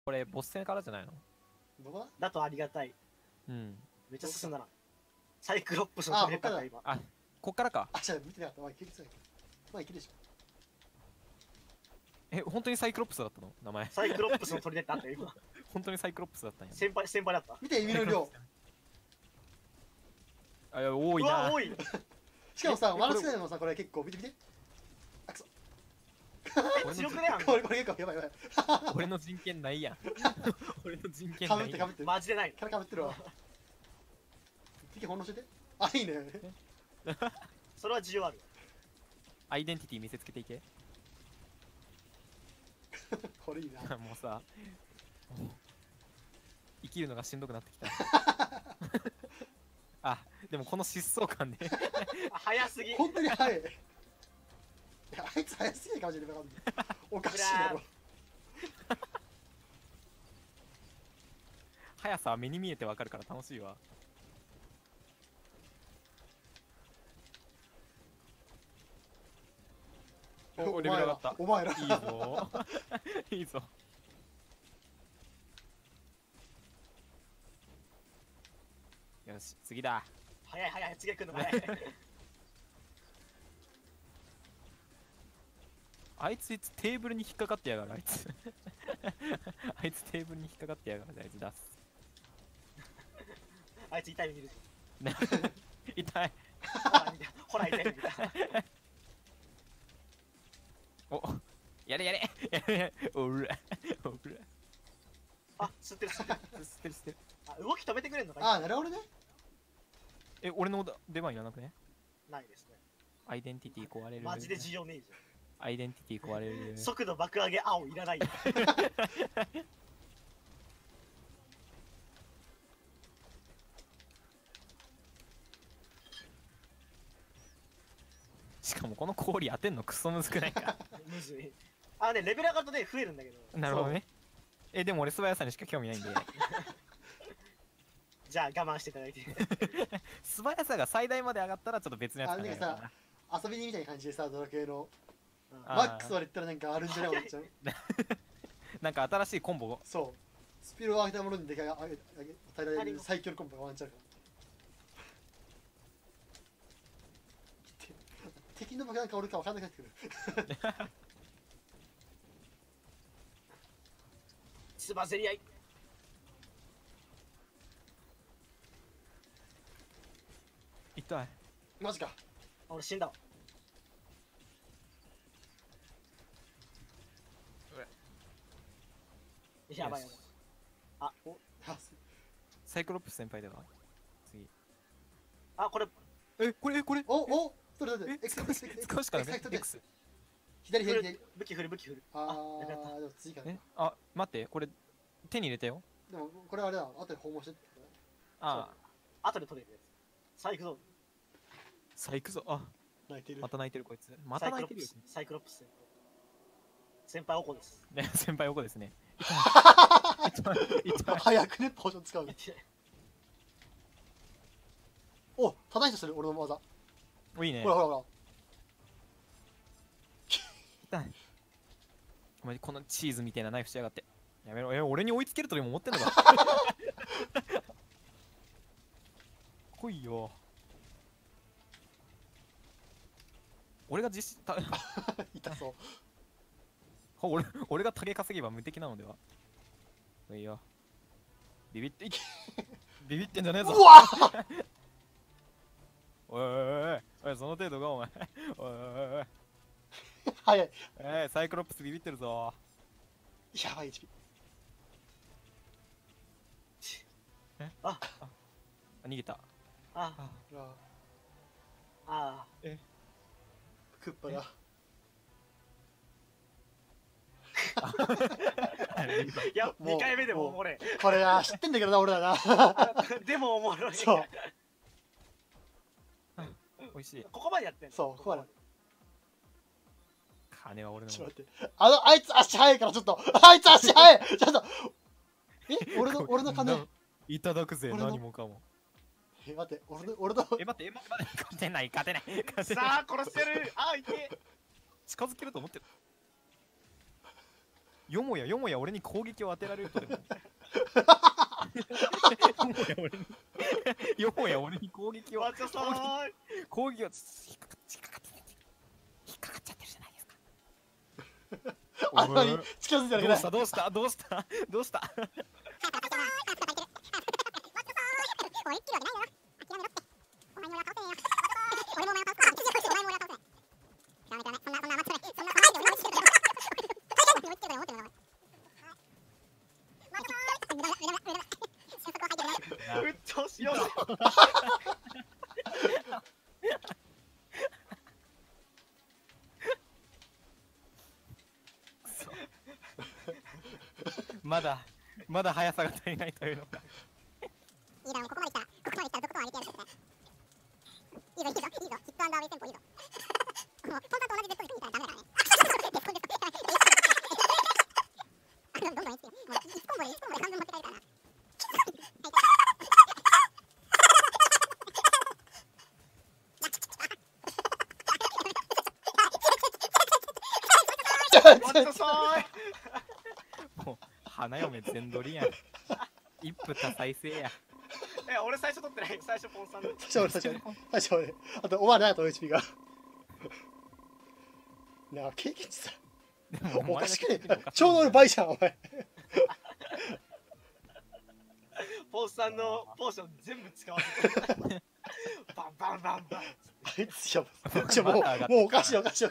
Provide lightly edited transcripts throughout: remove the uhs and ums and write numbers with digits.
これボス戦からじゃないの？ どこだ？ だとありがたい。 うん。 めっちゃ進んだな。サイクロップスの取れたか今。 あ、こっからか。 あ、じゃあ見てなかった。まあ、いけるそうやけど。まあ、いけるでしょ。 え、本当にサイクロプスだったの名前。 サイクロップスの取り出ってあったよ今。 本当にサイクロプスだったんや。 先輩だった。 見て、指の量。 あ、いや、多いうな。 わ多い。 しかもさ、マルチでもさ、これ結構、見て見て。あ、くそ。 強くねあんこれ結構やばいやばい。 俺の人権ないやん。俺の人権かないやん。 ぶってかぶってる。 マジでない。 キャラかぶってるわ。敵翻弄してて。あ、いいね。 それは需要ある。 アイデンティティ見せつけていけ。 これいいな。 もうさ、生きるのがしんどくなってきた。あ、でもこの疾走感で早すぎ。 本当に早い。いや、あいつ早すぎないかもしれない。おかしいだろ。 速さは目に見えてわかるから楽しいわ。お、レベル上がった。 お前ら。 いいぞ。いいぞ。よし、次だ。 早い次来るの早い。 あいつテーブルに引っかかってやがる、あいつ。あいつテーブルに引っかかってやがる、あいつ出す。 あいつ痛い目見る。 痛い。 ほら痛い目見た。 お、やれやれやれ。おらおら。 あ、吸ってる。 吸ってる吸ってる。 あ、動き止めてくれんのか。 あ、なるほどね。 え、俺の出番いらなくね？ ないですね。 アイデンティティ壊れる。 マジで需要ねえじアイデンティティ壊れる。 ゃん。速度爆上げ青いらないよ。 しかもこの氷当てんのクソむずくないか。 むずい。あ、ね、レベル上がるとね、増えるんだけど。 なるほどね。え、でも俺素早さにしか興味ないんで。 じゃあ我慢していただいて。 素早さが最大まで上がったらちょっと別のやつあ、 考えようかなんかさ、遊びにみたいな感じでさ、ドラクエの。 あーマックスまでいったらなんかあるんじゃない思っちゃう。 なんか新しいコンボ。 そう。スピードを上げたものにでかい与えられる最強のコンボがワンチャンあるから。敵の爆弾か俺か分かんなくなってくる。 つばぜり合い。 痛い。 マジか。 俺死んだわ。やばいやばい。あ、 お、 サイクロプス先輩では次。 あ、これえ、これお、それだって。 少しかなくね X。 左左。 武器振る。 あやったー、でも次かな。 え、あ、待って、これ手に入れたよ。 でもこれあれだ、後で訪問してってことだね。 ああ、後で取れるやつ。さあ行くぞ。 さあ行くぞ。あ、 泣いてるま。た泣いてるこいつ。また泣いてるよ。 サイクロプス。先輩おこです。 ね、先輩横ですね。 早くね、ポーション使うの。お、叩いとする、俺の技。 お、いいねほ。らほらほ痛い。お前このチーズみたいなナイフしやがって。やめろ。俺に追いつけるとでも思ってんのか。来いよ。俺が実施ら。痛そう。 俺がタゲ稼げば無敵なのでは。いいよ。ビビってんじゃねえぞ。 うわおい、その程度がお前。おい。 早い。 サイクロプスビビってるぞ。 やばい HP。 あ、 逃げた。 あ、あ、 クッパだ。 いや、2回目でもおもれ。 これな、知ってんだけどな、俺らな。 でもおもろい。 そう。 美味しい。 ここまでやってんの。 そう、ここまで。 金は俺のもの。 ちょっと待って。あいつ足速いからちょっと。あいつ足速いちょっと。俺の金。 いただくぜ、 俺の何もかも。 待って、俺の。 待って、勝てない。 さあ、殺せる。あ、いて。 近づけると思ってる。 よもやよもや俺に攻撃を当てられるとでもよもや俺に攻撃を待ちなさい。 攻撃を引っかかっちゃってるじゃないですか。 あんまり近づいてはいけない。 どうしたどうしたどうしたおい生きるわけないだろ。諦めろって。お前に俺は倒せねえよ。俺もお前を倒す。お前も俺は倒せ。やめてやめ。そんな甘くない。そんな甘いで俺は生きてるから。追いつけるから思ってるのかお前。瞬足を吐いてるね。 うっとうしよう。 まだ速さが足りないというのか。 いいだろ、ここまで来たらとことん上げてやるってね。いいぞ、ヒットアンダーウェイテンポいいぞ。もう、本当はと同じデッドスクリーンからダメだからね。どんどんいってよ。もう、1コンボで半分持って帰るからな。 待ちなさい。 もう花嫁全取りやん。一夫多妻制や。 俺最初取ってない。最初ポンさんの。 最初俺。あと、お前ないと HP が。なんか経験値さ。 でもおかしくねお前だけちょうど俺倍じゃん、お前。 ポンさんのポーション全部使わせて。バンバンバンバン。 あいつやばもうおかしい。 よし。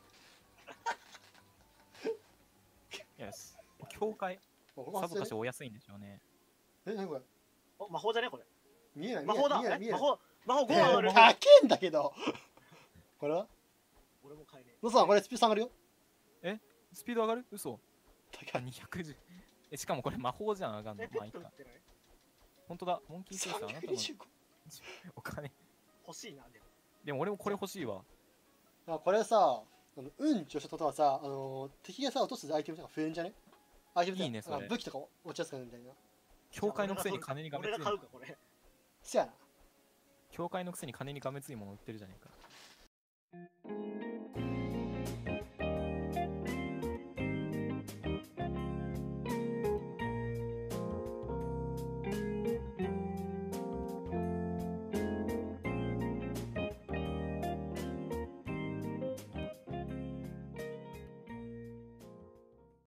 教会さぞかしお安いんでしょうね。 え、なにこれお、魔法じゃねこれ。 見えない。 魔法だ。 見えない。 魔法5 高上がる。 えんだけど。これは俺も買えねどうさん、これスピード下がるよ。 スピード上がる嘘。 高い。 210。しかもこれ魔法じゃん、上がんの。 え。ペまあいいかット売ってない？ ほんとだ、モンキーセースあなたの 325。 お金。 欲しいなでも。 でも俺もこれ欲しいわ。 これさ、運上昇とはさ、敵がさ、落とすアイテムとか増えんじゃね？アイテムとかいいねそれ武器とか落ちやすくなるみたいな。 教会のくせに金にがめつい俺が買うかこれ。 そやな。 教会のくせに金にがめついもの売ってるじゃねえか。